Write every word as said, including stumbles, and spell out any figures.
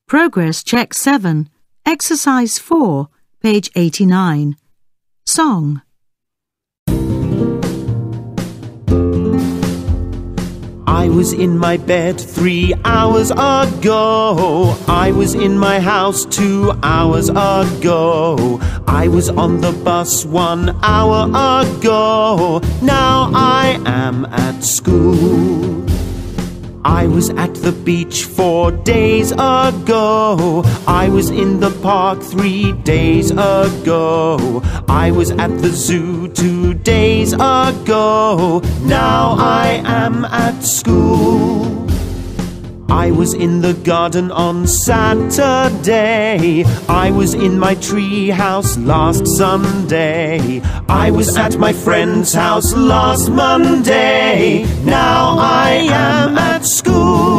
Progress Check seven, Exercise four, page eighty-nine. Song. I was in my bed three hours ago. I was in my house two hours ago. I was on the bus one hour ago. Now I am at school. I was at the beach four days ago. I was in the park three days ago. I was at the zoo two days ago. Now I am at school. I was in the garden on Saturday. I was in my tree house last Sunday. I was at my friend's house last Monday. Now I am at school.